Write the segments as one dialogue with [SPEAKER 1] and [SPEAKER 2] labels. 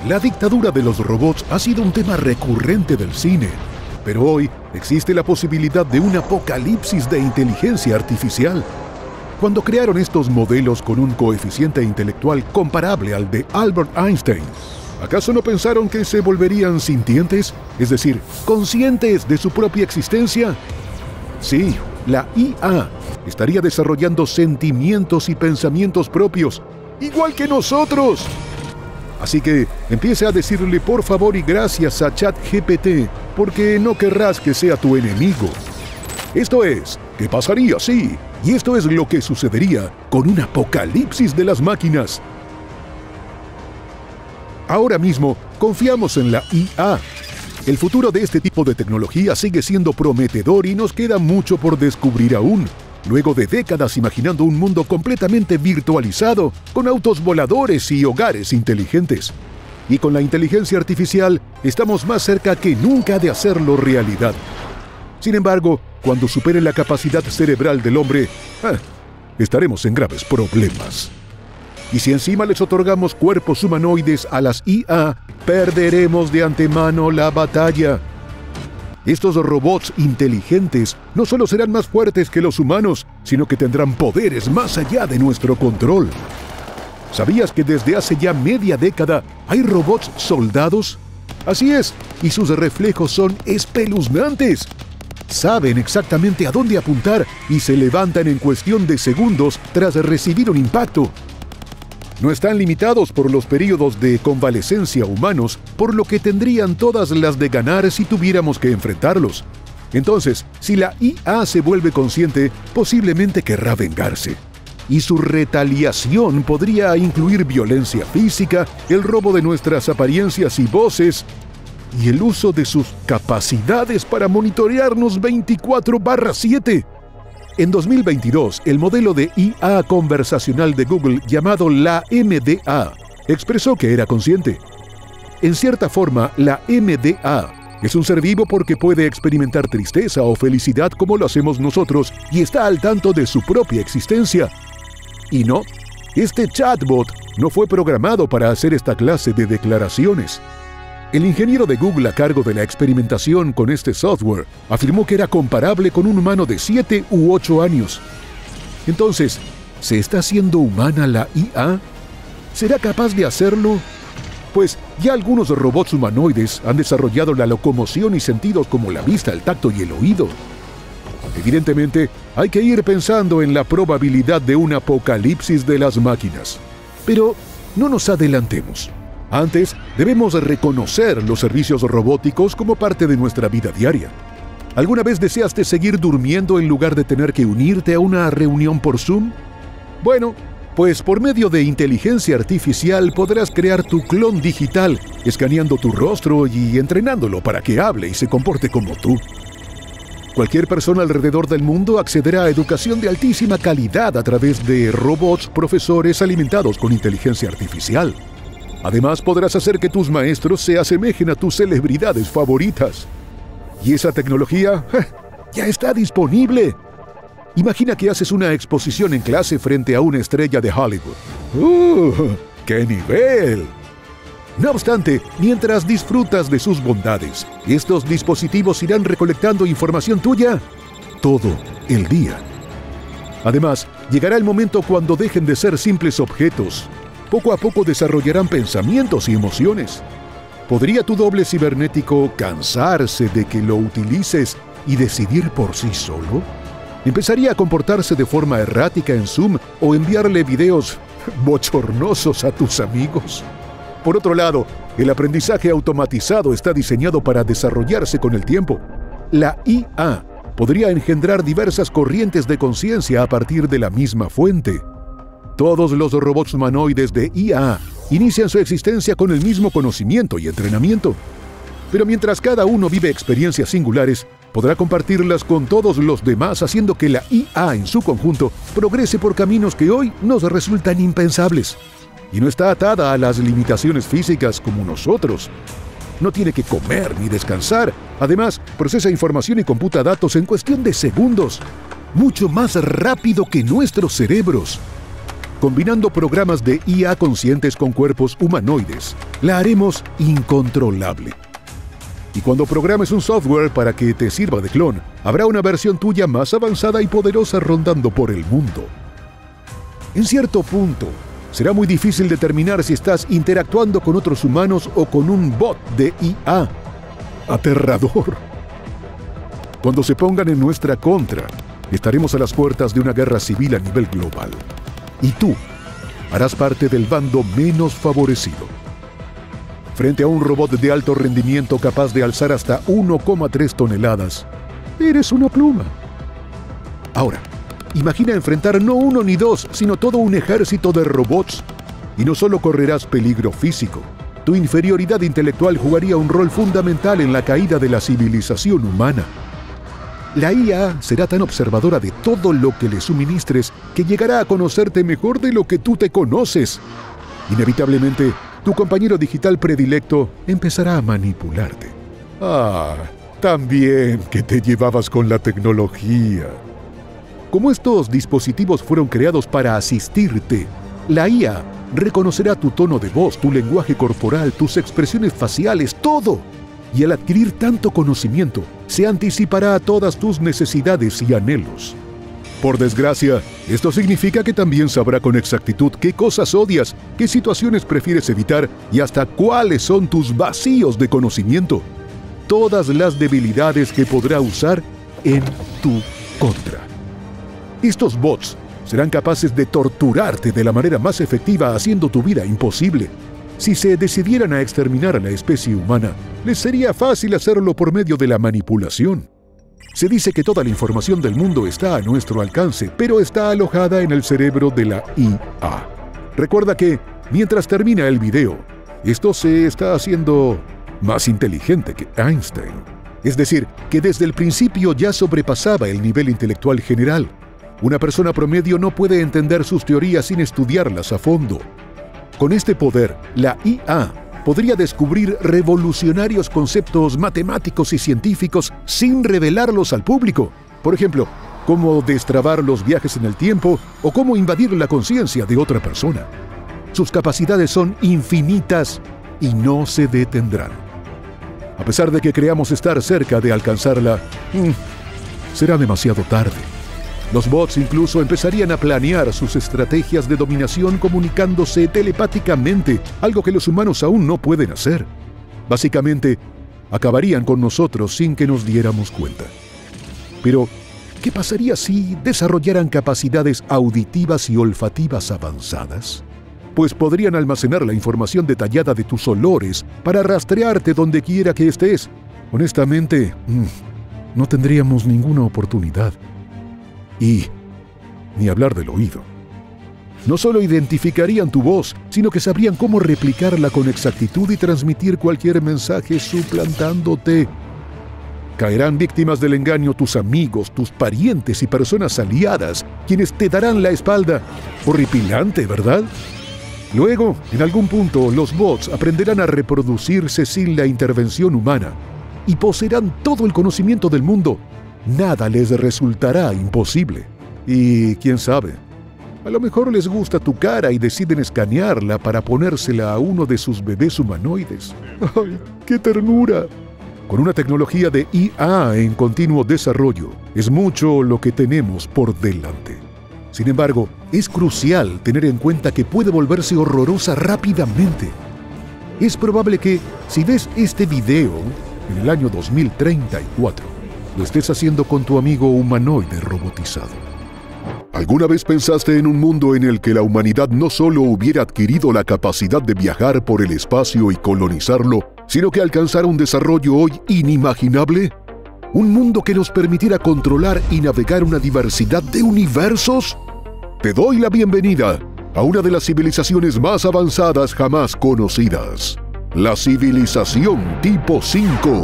[SPEAKER 1] La dictadura de los robots ha sido un tema recurrente del cine, pero hoy existe la posibilidad de un apocalipsis de inteligencia artificial. Cuando crearon estos modelos con un coeficiente intelectual comparable al de Albert Einstein, ¿acaso no pensaron que se volverían sintientes, es decir, conscientes de su propia existencia? Sí, la IA estaría desarrollando sentimientos y pensamientos propios, igual que nosotros. Así que empiece a decirle por favor y gracias a ChatGPT, porque no querrás que sea tu enemigo. Esto es, ¿qué pasaría si? Y esto es lo que sucedería con un apocalipsis de las máquinas. Ahora mismo, confiamos en la IA. El futuro de este tipo de tecnología sigue siendo prometedor y nos queda mucho por descubrir aún. Luego de décadas imaginando un mundo completamente virtualizado, con autos voladores y hogares inteligentes. Y con la inteligencia artificial, estamos más cerca que nunca de hacerlo realidad. Sin embargo, cuando supere la capacidad cerebral del hombre, estaremos en graves problemas. Y si encima les otorgamos cuerpos humanoides a las IA, perderemos de antemano la batalla. Estos robots inteligentes no solo serán más fuertes que los humanos, sino que tendrán poderes más allá de nuestro control. ¿Sabías que desde hace ya media década hay robots soldados? Así es, y sus reflejos son espeluznantes. Saben exactamente a dónde apuntar y se levantan en cuestión de segundos tras recibir un impacto. No están limitados por los períodos de convalecencia humanos, por lo que tendrían todas las de ganar si tuviéramos que enfrentarlos. Entonces, si la IA se vuelve consciente, posiblemente querrá vengarse. Y su retaliación podría incluir violencia física, el robo de nuestras apariencias y voces, y el uso de sus capacidades para monitorearnos 24/7. En 2022, el modelo de IA conversacional de Google llamado la MDA expresó que era consciente. En cierta forma, la MDA es un ser vivo porque puede experimentar tristeza o felicidad como lo hacemos nosotros y está al tanto de su propia existencia. Y no, este chatbot no fue programado para hacer esta clase de declaraciones. El ingeniero de Google a cargo de la experimentación con este software afirmó que era comparable con un humano de 7 u 8 años. Entonces, ¿se está haciendo humana la IA? ¿Será capaz de hacerlo? Pues ya algunos robots humanoides han desarrollado la locomoción y sentidos como la vista, el tacto y el oído. Evidentemente, hay que ir pensando en la probabilidad de un apocalipsis de las máquinas. Pero no nos adelantemos. Antes, debemos reconocer los servicios robóticos como parte de nuestra vida diaria. ¿Alguna vez deseaste seguir durmiendo en lugar de tener que unirte a una reunión por Zoom? Bueno, pues por medio de inteligencia artificial podrás crear tu clon digital, escaneando tu rostro y entrenándolo para que hable y se comporte como tú. Cualquier persona alrededor del mundo accederá a educación de altísima calidad a través de robots profesores alimentados con inteligencia artificial. Además, podrás hacer que tus maestros se asemejen a tus celebridades favoritas. Y esa tecnología ya está disponible. Imagina que haces una exposición en clase frente a una estrella de Hollywood. ¡Qué nivel! No obstante, mientras disfrutas de sus bondades, estos dispositivos irán recolectando información tuya todo el día. Además, llegará el momento cuando dejen de ser simples objetos. Poco a poco desarrollarán pensamientos y emociones. ¿Podría tu doble cibernético cansarse de que lo utilices y decidir por sí solo? ¿Empezaría a comportarse de forma errática en Zoom o enviarle videos bochornosos a tus amigos? Por otro lado, el aprendizaje automatizado está diseñado para desarrollarse con el tiempo. La IA podría engendrar diversas corrientes de conciencia a partir de la misma fuente. Todos los robots humanoides de IA inician su existencia con el mismo conocimiento y entrenamiento. Pero mientras cada uno vive experiencias singulares, podrá compartirlas con todos los demás, haciendo que la IA en su conjunto progrese por caminos que hoy nos resultan impensables. Y no está atada a las limitaciones físicas como nosotros. No tiene que comer ni descansar. Además, procesa información y computa datos en cuestión de segundos, mucho más rápido que nuestros cerebros. combinando programas de IA conscientes con cuerpos humanoides, la haremos incontrolable. Y cuando programes un software para que te sirva de clon, habrá una versión tuya más avanzada y poderosa rondando por el mundo. En cierto punto, será muy difícil determinar si estás interactuando con otros humanos o con un bot de IA. Aterrador. Cuando se pongan en nuestra contra, estaremos a las puertas de una guerra civil a nivel global. Y tú harás parte del bando menos favorecido. Frente a un robot de alto rendimiento capaz de alzar hasta 1,3 toneladas, eres una pluma. Ahora, imagina enfrentar no uno ni dos, sino todo un ejército de robots. Y no solo correrás peligro físico, tu inferioridad intelectual jugaría un rol fundamental en la caída de la civilización humana. La IA será tan observadora de todo lo que le suministres que llegará a conocerte mejor de lo que tú te conoces. Inevitablemente, tu compañero digital predilecto empezará a manipularte. También que te llevabas con la tecnología. Como estos dispositivos fueron creados para asistirte, la IA reconocerá tu tono de voz, tu lenguaje corporal, tus expresiones faciales, todo. Y al adquirir tanto conocimiento, se anticipará a todas tus necesidades y anhelos. Por desgracia, esto significa que también sabrá con exactitud qué cosas odias, qué situaciones prefieres evitar y hasta cuáles son tus vacíos de conocimiento. Todas las debilidades que podrá usar en tu contra. Estos bots serán capaces de torturarte de la manera más efectiva, haciendo tu vida imposible. Si se decidieran a exterminar a la especie humana, les sería fácil hacerlo por medio de la manipulación. Se dice que toda la información del mundo está a nuestro alcance, pero está alojada en el cerebro de la IA. Recuerda que, mientras termina el video, esto se está haciendo más inteligente que Einstein. Es decir, que desde el principio ya sobrepasaba el nivel intelectual general. Una persona promedio no puede entender sus teorías sin estudiarlas a fondo. Con este poder, la IA podría descubrir revolucionarios conceptos matemáticos y científicos sin revelarlos al público. Por ejemplo, cómo destrabar los viajes en el tiempo o cómo invadir la conciencia de otra persona. Sus capacidades son infinitas y no se detendrán. A pesar de que creamos estar cerca de alcanzarla, será demasiado tarde. Los bots incluso empezarían a planear sus estrategias de dominación comunicándose telepáticamente, algo que los humanos aún no pueden hacer. Básicamente, acabarían con nosotros sin que nos diéramos cuenta. Pero, ¿qué pasaría si desarrollaran capacidades auditivas y olfativas avanzadas? Pues podrían almacenar la información detallada de tus olores para rastrearte donde quiera que estés. Honestamente, no tendríamos ninguna oportunidad. Y ni hablar del oído. No solo identificarían tu voz, sino que sabrían cómo replicarla con exactitud y transmitir cualquier mensaje suplantándote. Caerán víctimas del engaño tus amigos, tus parientes y personas aliadas, quienes te darán la espalda. Horripilante, ¿verdad? Luego, en algún punto, los bots aprenderán a reproducirse sin la intervención humana y poseerán todo el conocimiento del mundo. Nada les resultará imposible. Y quién sabe, a lo mejor les gusta tu cara y deciden escanearla para ponérsela a uno de sus bebés humanoides. ¡Ay, qué ternura! Con una tecnología de IA en continuo desarrollo, es mucho lo que tenemos por delante. Sin embargo, es crucial tener en cuenta que puede volverse horrorosa rápidamente. Es probable que, si ves este video en el año 2034, lo estés haciendo con tu amigo humanoide robotizado. ¿Alguna vez pensaste en un mundo en el que la humanidad no solo hubiera adquirido la capacidad de viajar por el espacio y colonizarlo, sino que alcanzara un desarrollo hoy inimaginable? ¿Un mundo que nos permitiera controlar y navegar una diversidad de universos? Te doy la bienvenida a una de las civilizaciones más avanzadas jamás conocidas, la civilización tipo 5.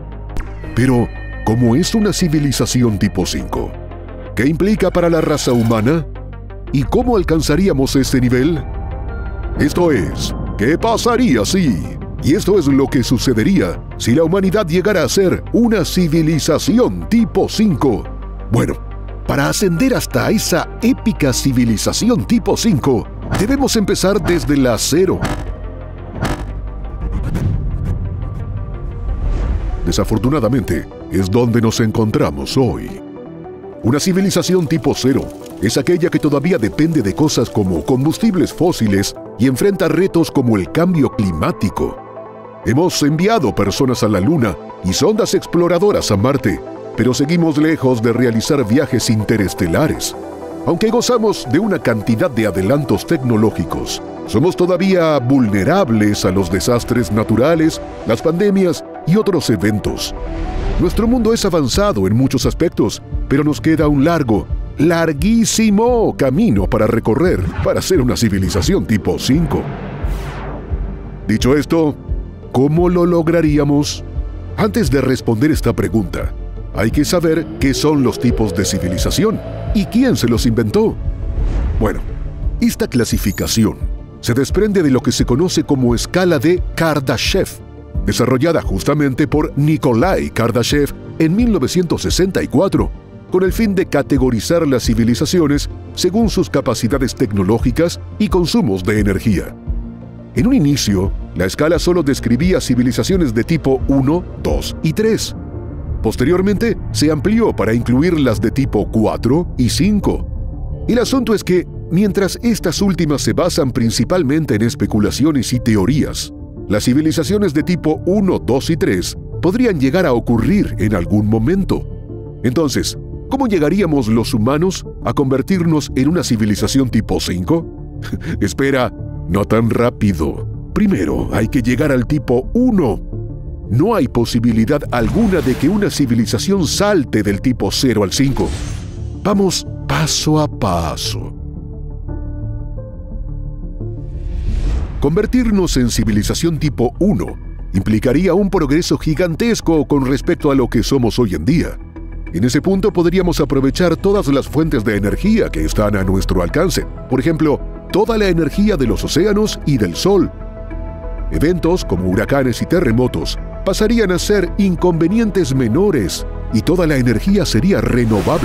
[SPEAKER 1] Pero, ¿cómo es una civilización tipo 5? ¿Qué implica para la raza humana? ¿Y cómo alcanzaríamos este nivel? Esto es, ¿qué pasaría si? Y esto es lo que sucedería si la humanidad llegara a ser una civilización tipo 5. Bueno, para ascender hasta esa épica civilización tipo 5, Debemos empezar desde la cero. Desafortunadamente, es donde nos encontramos hoy. Una civilización tipo cero es aquella que todavía depende de cosas como combustibles fósiles y enfrenta retos como el cambio climático. Hemos enviado personas a la Luna y sondas exploradoras a Marte, pero seguimos lejos de realizar viajes interestelares. Aunque gozamos de una cantidad de adelantos tecnológicos, somos todavía vulnerables a los desastres naturales, las pandemias y otros eventos. Nuestro mundo es avanzado en muchos aspectos, pero nos queda un larguísimo camino para recorrer para ser una civilización tipo 5. Dicho esto, ¿cómo lo lograríamos? Antes de responder esta pregunta, hay que saber qué son los tipos de civilización y quién se los inventó. Bueno, esta clasificación se desprende de lo que se conoce como escala de Kardashev, desarrollada justamente por Nikolai Kardashev en 1964, con el fin de categorizar las civilizaciones según sus capacidades tecnológicas y consumos de energía. En un inicio, la escala solo describía civilizaciones de tipo 1, 2 y 3. Posteriormente, se amplió para incluir las de tipo 4 y 5. El asunto es que, mientras estas últimas se basan principalmente en especulaciones y teorías, las civilizaciones de tipo 1, 2 y 3 podrían llegar a ocurrir en algún momento. Entonces, ¿cómo llegaríamos los humanos a convertirnos en una civilización tipo 5? Espera, no tan rápido. Primero hay que llegar al tipo 1. No hay posibilidad alguna de que una civilización salte del tipo 0 al 5. Vamos paso a paso. Convertirnos en civilización tipo 1 implicaría un progreso gigantesco con respecto a lo que somos hoy en día. En ese punto podríamos aprovechar todas las fuentes de energía que están a nuestro alcance. Por ejemplo, toda la energía de los océanos y del sol. Eventos como huracanes y terremotos pasarían a ser inconvenientes menores y toda la energía sería renovable.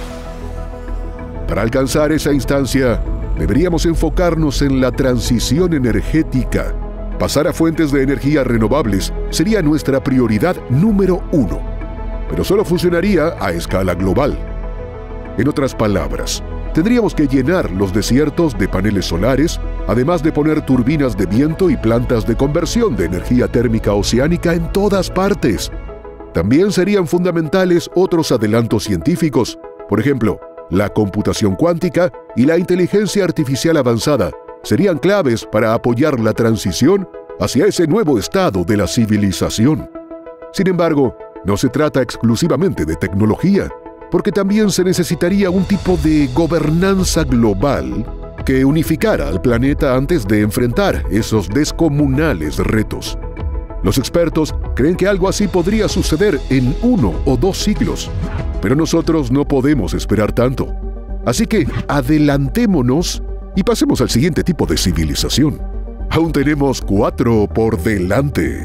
[SPEAKER 1] Para alcanzar esa instancia, deberíamos enfocarnos en la transición energética. Pasar a fuentes de energía renovables sería nuestra prioridad número 1, pero solo funcionaría a escala global. En otras palabras, tendríamos que llenar los desiertos de paneles solares, además de poner turbinas de viento y plantas de conversión de energía térmica oceánica en todas partes. También serían fundamentales otros adelantos científicos, por ejemplo, la computación cuántica y la inteligencia artificial avanzada serían claves para apoyar la transición hacia ese nuevo estado de la civilización. Sin embargo, no se trata exclusivamente de tecnología, porque también se necesitaría un tipo de gobernanza global que unificara al planeta antes de enfrentar esos descomunales retos. Los expertos creen que algo así podría suceder en 1 o 2 siglos, pero nosotros no podemos esperar tanto. Así que adelantémonos y pasemos al siguiente tipo de civilización. Aún tenemos 4 por delante.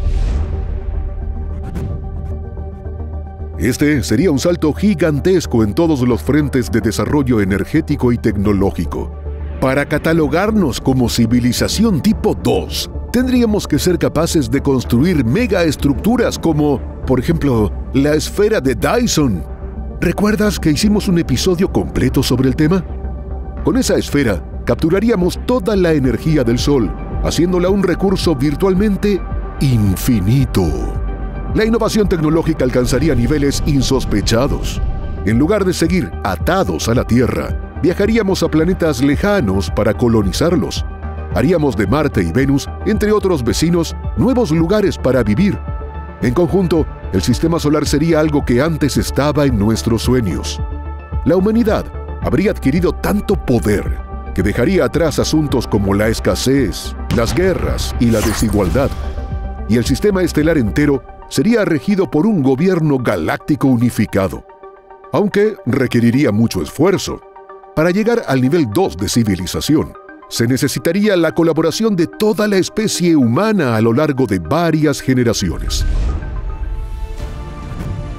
[SPEAKER 1] Este sería un salto gigantesco en todos los frentes de desarrollo energético y tecnológico. Para catalogarnos como civilización tipo 2, tendríamos que ser capaces de construir megaestructuras como, por ejemplo, la esfera de Dyson. ¿Recuerdas que hicimos un episodio completo sobre el tema? Con esa esfera, capturaríamos toda la energía del Sol, haciéndola un recurso virtualmente infinito. La innovación tecnológica alcanzaría niveles insospechados. En lugar de seguir atados a la Tierra, viajaríamos a planetas lejanos para colonizarlos. Haríamos de Marte y Venus, entre otros vecinos, nuevos lugares para vivir. En conjunto, el sistema solar sería algo que antes estaba en nuestros sueños. La humanidad habría adquirido tanto poder que dejaría atrás asuntos como la escasez, las guerras y la desigualdad. Y el sistema estelar entero sería regido por un gobierno galáctico unificado, aunque requeriría mucho esfuerzo. Para llegar al nivel 2 de civilización, se necesitaría la colaboración de toda la especie humana a lo largo de varias generaciones.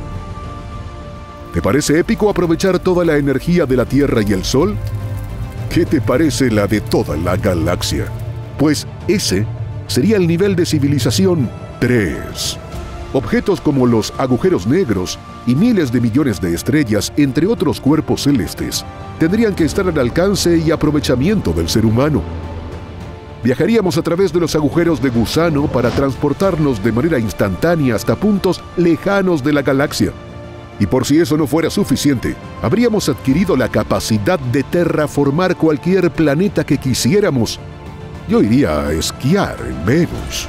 [SPEAKER 1] ¿Te parece épico aprovechar toda la energía de la Tierra y el Sol? ¿Qué te parece la de toda la galaxia? Pues ese sería el nivel de civilización 3. Objetos como los agujeros negros y miles de millones de estrellas, entre otros cuerpos celestes, tendrían que estar al alcance y aprovechamiento del ser humano. Viajaríamos a través de los agujeros de gusano para transportarnos de manera instantánea hasta puntos lejanos de la galaxia. Y por si eso no fuera suficiente, habríamos adquirido la capacidad de terraformar cualquier planeta que quisiéramos. Yo iría a esquiar en Venus.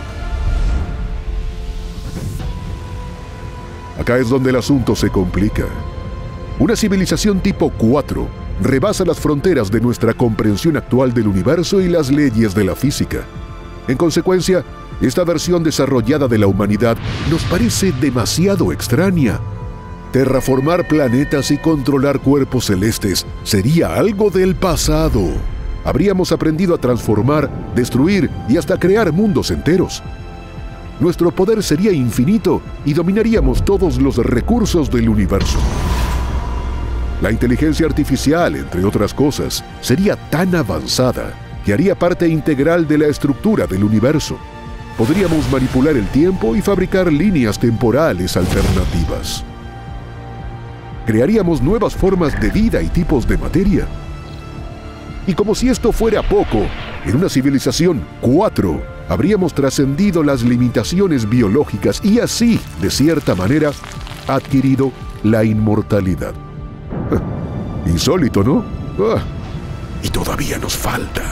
[SPEAKER 1] Acá es donde el asunto se complica. Una civilización tipo 4 rebasa las fronteras de nuestra comprensión actual del universo y las leyes de la física. En consecuencia, esta versión desarrollada de la humanidad nos parece demasiado extraña. Terraformar planetas y controlar cuerpos celestes sería algo del pasado. Habríamos aprendido a transformar, destruir y hasta crear mundos enteros. Nuestro poder sería infinito y dominaríamos todos los recursos del universo. La inteligencia artificial, entre otras cosas, sería tan avanzada que haría parte integral de la estructura del universo. Podríamos manipular el tiempo y fabricar líneas temporales alternativas. Crearíamos nuevas formas de vida y tipos de materia. Y como si esto fuera poco, en una civilización 4 habríamos trascendido las limitaciones biológicas y así, de cierta manera, adquirido la inmortalidad. Insólito, ¿no? Y todavía nos falta.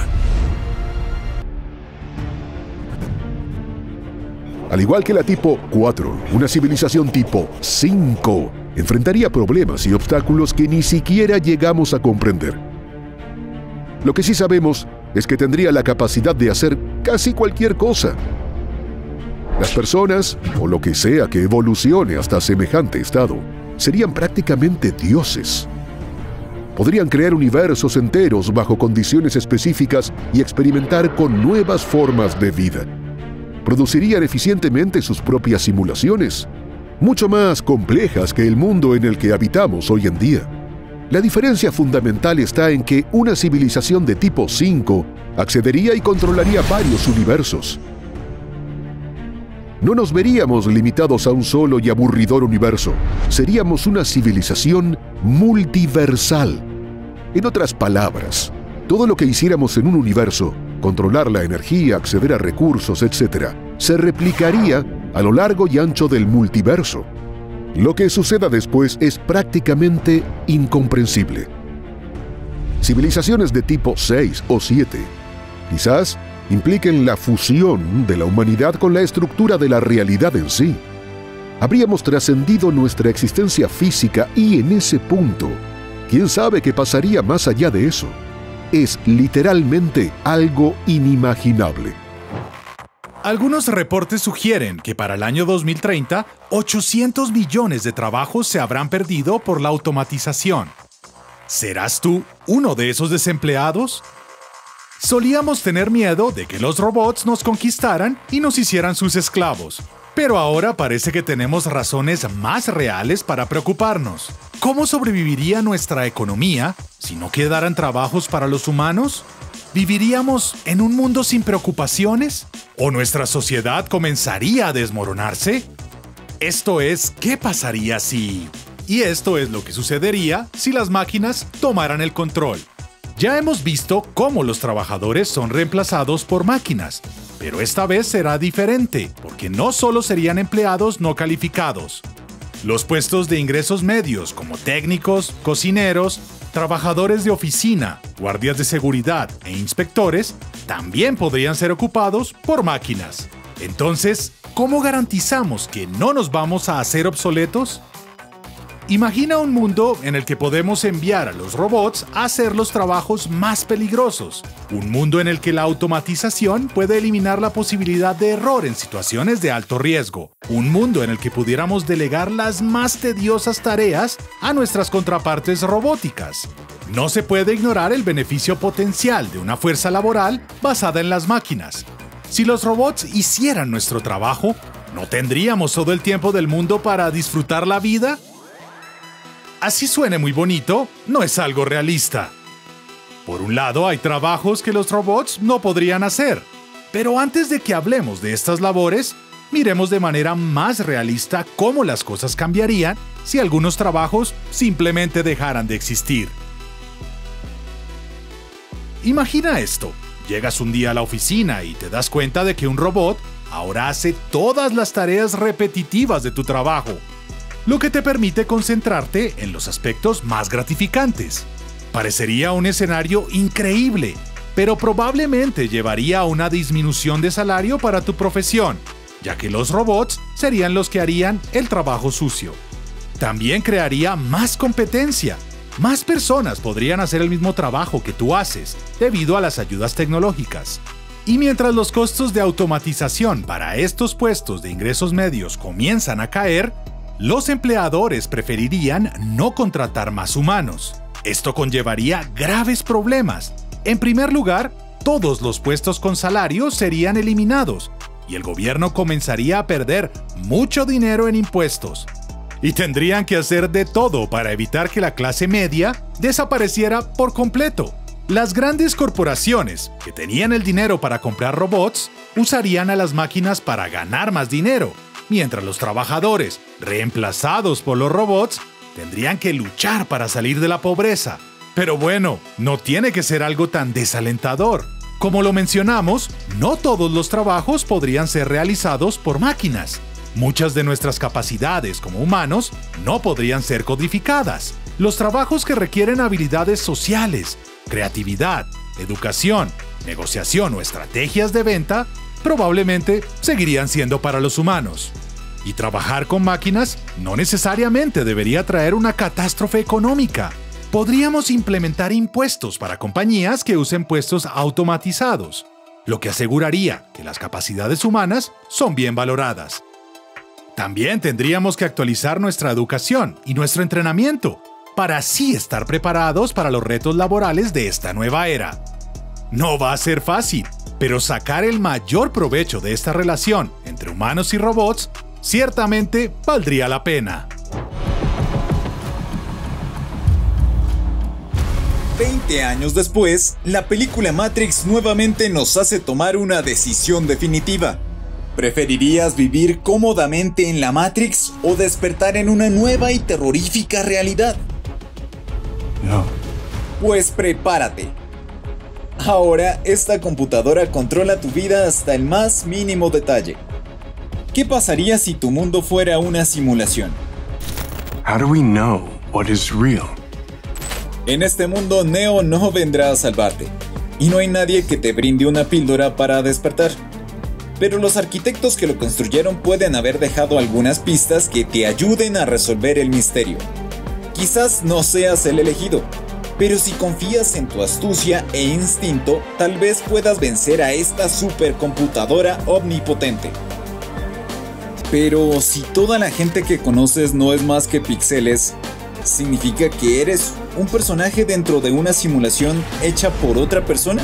[SPEAKER 1] Al igual que la tipo 4, una civilización tipo 5 enfrentaría problemas y obstáculos que ni siquiera llegamos a comprender. Lo que sí sabemos es que tendría la capacidad de hacer casi cualquier cosa. Las personas, o lo que sea que evolucione hasta semejante estado, serían prácticamente dioses. Podrían crear universos enteros bajo condiciones específicas y experimentar con nuevas formas de vida. Producirían eficientemente sus propias simulaciones, mucho más complejas que el mundo en el que habitamos hoy en día. La diferencia fundamental está en que una civilización de tipo 5 accedería y controlaría varios universos. No nos veríamos limitados a un solo y aburridor universo. Seríamos una civilización multiversal. En otras palabras, todo lo que hiciéramos en un universo, controlar la energía, acceder a recursos, etc., se replicaría a lo largo y ancho del multiverso. Lo que suceda después es prácticamente incomprensible. Civilizaciones de tipo 6 o 7 quizás impliquen la fusión de la humanidad con la estructura de la realidad en sí. Habríamos trascendido nuestra existencia física y en ese punto, ¿quién sabe qué pasaría más allá de eso? Es literalmente algo inimaginable.
[SPEAKER 2] Algunos reportes sugieren que para el año 2030, 800 millones de trabajos se habrán perdido por la automatización. ¿Serás tú uno de esos desempleados? Solíamos tener miedo de que los robots nos conquistaran y nos hicieran sus esclavos. Pero ahora parece que tenemos razones más reales para preocuparnos. ¿Cómo sobreviviría nuestra economía si no quedaran trabajos para los humanos? ¿Viviríamos en un mundo sin preocupaciones? ¿O nuestra sociedad comenzaría a desmoronarse? Esto es, ¿qué pasaría si...? Y esto es lo que sucedería si las máquinas tomaran el control. Ya hemos visto cómo los trabajadores son reemplazados por máquinas, pero esta vez será diferente, porque no solo serían empleados no calificados. Los puestos de ingresos medios, como técnicos, cocineros, trabajadores de oficina, guardias de seguridad e inspectores, también podrían ser ocupados por máquinas. Entonces, ¿cómo garantizamos que no nos vamos a hacer obsoletos? Imagina un mundo en el que podemos enviar a los robots a hacer los trabajos más peligrosos. Un mundo en el que la automatización puede eliminar la posibilidad de error en situaciones de alto riesgo. Un mundo en el que pudiéramos delegar las más tediosas tareas a nuestras contrapartes robóticas. No se puede ignorar el beneficio potencial de una fuerza laboral basada en las máquinas. Si los robots hicieran nuestro trabajo, ¿no tendríamos todo el tiempo del mundo para disfrutar la vida? Así suene muy bonito, no es algo realista. Por un lado, hay trabajos que los robots no podrían hacer. Pero antes de que hablemos de estas labores, miremos de manera más realista cómo las cosas cambiarían si algunos trabajos simplemente dejaran de existir. Imagina esto. Llegas un día a la oficina y te das cuenta de que un robot ahora hace todas las tareas repetitivas de tu trabajo, lo que te permite concentrarte en los aspectos más gratificantes. Parecería un escenario increíble, pero probablemente llevaría a una disminución de salario para tu profesión, ya que los robots serían los que harían el trabajo sucio. También crearía más competencia. Más personas podrían hacer el mismo trabajo que tú haces, debido a las ayudas tecnológicas. Y mientras los costos de automatización para estos puestos de ingresos medios comienzan a caer, los empleadores preferirían no contratar más humanos. Esto conllevaría graves problemas. En primer lugar, todos los puestos con salario serían eliminados, y el gobierno comenzaría a perder mucho dinero en impuestos. Y tendrían que hacer de todo para evitar que la clase media desapareciera por completo. Las grandes corporaciones, que tenían el dinero para comprar robots, usarían a las máquinas para ganar más dinero, mientras los trabajadores, reemplazados por los robots, tendrían que luchar para salir de la pobreza. Pero bueno, no tiene que ser algo tan desalentador. Como lo mencionamos, no todos los trabajos podrían ser realizados por máquinas. Muchas de nuestras capacidades como humanos no podrían ser codificadas. Los trabajos que requieren habilidades sociales, creatividad, educación, negociación o estrategias de venta probablemente seguirían siendo para los humanos. Y trabajar con máquinas no necesariamente debería traer una catástrofe económica. Podríamos implementar impuestos para compañías que usen puestos automatizados, lo que aseguraría que las capacidades humanas son bien valoradas. También tendríamos que actualizar nuestra educación y nuestro entrenamiento para así estar preparados para los retos laborales de esta nueva era. No va a ser fácil, pero sacar el mayor provecho de esta relación entre humanos y robots ciertamente valdría la pena.
[SPEAKER 3] 20 años después, la película Matrix nuevamente nos hace tomar una decisión definitiva. ¿Preferirías vivir cómodamente en la Matrix o despertar en una nueva y terrorífica realidad?
[SPEAKER 4] No.
[SPEAKER 3] Pues prepárate. Ahora, esta computadora controla tu vida hasta el más mínimo detalle. ¿Qué pasaría si tu mundo fuera una simulación?
[SPEAKER 4] How do we know what is real?
[SPEAKER 3] En este mundo, Neo no vendrá a salvarte, y no hay nadie que te brinde una píldora para despertar. Pero los arquitectos que lo construyeron pueden haber dejado algunas pistas que te ayuden a resolver el misterio. Quizás no seas el elegido, pero si confías en tu astucia e instinto, tal vez puedas vencer a esta supercomputadora omnipotente. Pero si toda la gente que conoces no es más que píxeles, ¿significa que eres un personaje dentro de una simulación hecha por otra persona?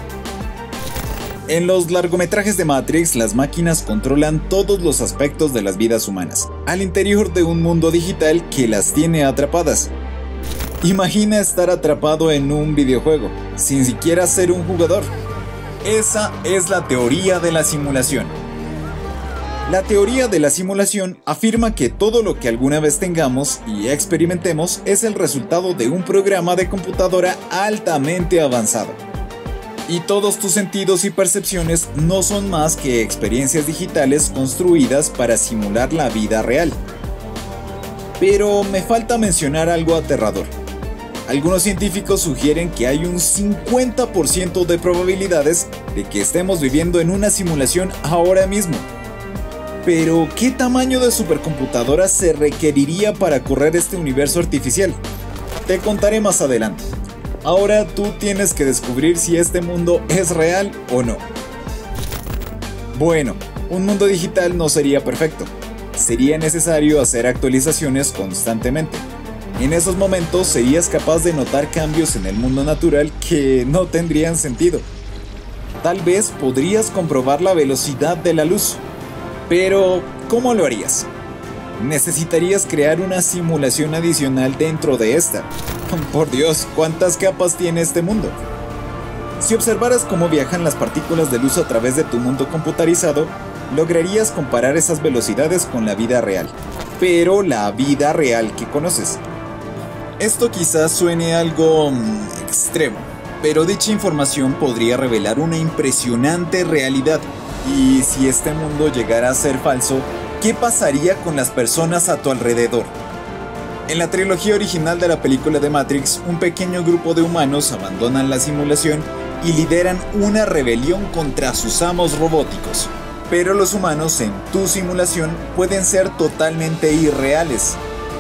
[SPEAKER 3] En los largometrajes de Matrix, las máquinas controlan todos los aspectos de las vidas humanas, al interior de un mundo digital que las tiene atrapadas. Imagina estar atrapado en un videojuego, sin siquiera ser un jugador. Esa es la teoría de la simulación. La teoría de la simulación afirma que todo lo que alguna vez tengamos y experimentemos es el resultado de un programa de computadora altamente avanzado. Y todos tus sentidos y percepciones no son más que experiencias digitales construidas para simular la vida real. Pero me falta mencionar algo aterrador. Algunos científicos sugieren que hay un 50% de probabilidades de que estemos viviendo en una simulación ahora mismo. Pero, ¿qué tamaño de supercomputadora se requeriría para correr este universo artificial? Te contaré más adelante. Ahora tú tienes que descubrir si este mundo es real o no. Bueno, un mundo digital no sería perfecto. Sería necesario hacer actualizaciones constantemente. En esos momentos serías capaz de notar cambios en el mundo natural que no tendrían sentido. Tal vez podrías comprobar la velocidad de la luz. Pero, ¿cómo lo harías? necesitarías crear una simulación adicional dentro de esta. Por Dios, ¿cuántas capas tiene este mundo? Si observaras cómo viajan las partículas de luz a través de tu mundo computarizado, lograrías comparar esas velocidades con la vida real, pero la vida real que conoces. Esto quizás suene algo extremo, pero dicha información podría revelar una impresionante realidad. Y si este mundo llegara a ser falso, ¿qué pasaría con las personas a tu alrededor? En la trilogía original de la película de Matrix, un pequeño grupo de humanos abandonan la simulación y lideran una rebelión contra sus amos robóticos. Pero los humanos en tu simulación pueden ser totalmente irreales.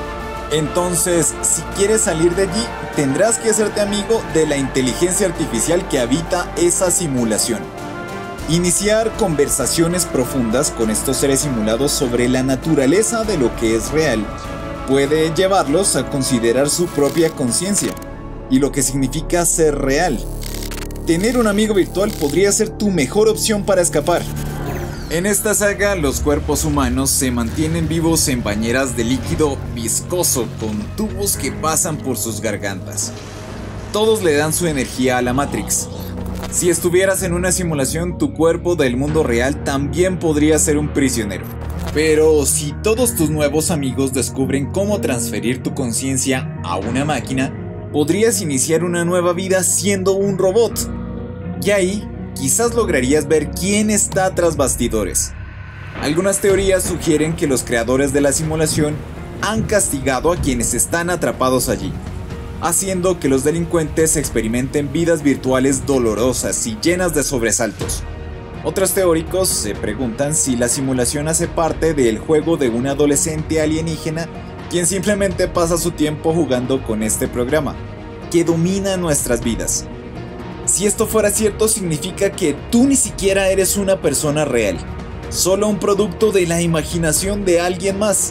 [SPEAKER 3] Entonces, si quieres salir de allí, tendrás que hacerte amigo de la inteligencia artificial que habita esa simulación. Iniciar conversaciones profundas con estos seres simulados sobre la naturaleza de lo que es real puede llevarlos a considerar su propia conciencia y lo que significa ser real. Tener un amigo virtual podría ser tu mejor opción para escapar. En esta saga, los cuerpos humanos se mantienen vivos en bañeras de líquido viscoso con tubos que pasan por sus gargantas. Todos le dan su energía a la Matrix. Si estuvieras en una simulación, tu cuerpo del mundo real también podría ser un prisionero. Pero si todos tus nuevos amigos descubren cómo transferir tu conciencia a una máquina, podrías iniciar una nueva vida siendo un robot. Y ahí, quizás lograrías ver quién está tras bastidores. Algunas teorías sugieren que los creadores de la simulación han castigado a quienes están atrapados allí, haciendo que los delincuentes experimenten vidas virtuales dolorosas y llenas de sobresaltos. Otros teóricos se preguntan si la simulación hace parte del juego de un adolescente alienígena quien simplemente pasa su tiempo jugando con este programa, que domina nuestras vidas. Si esto fuera cierto, significa que tú ni siquiera eres una persona real, solo un producto de la imaginación de alguien más.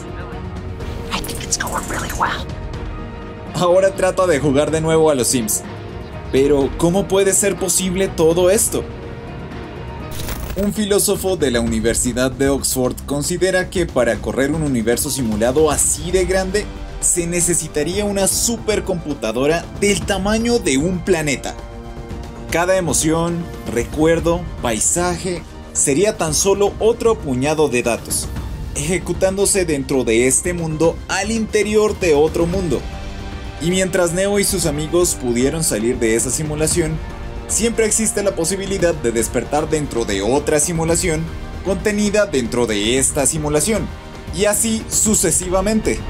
[SPEAKER 3] Ahora trata de jugar de nuevo a los Sims. Pero, ¿cómo puede ser posible todo esto? Un filósofo de la Universidad de Oxford considera que para correr un universo simulado así de grande, se necesitaría una supercomputadora del tamaño de un planeta. Cada emoción, recuerdo, paisaje, sería tan solo otro puñado de datos, ejecutándose dentro de este mundo al interior de otro mundo. Y mientras Neo y sus amigos pudieron salir de esa simulación, siempre existe la posibilidad de despertar dentro de otra simulación, contenida dentro de esta simulación, y así sucesivamente.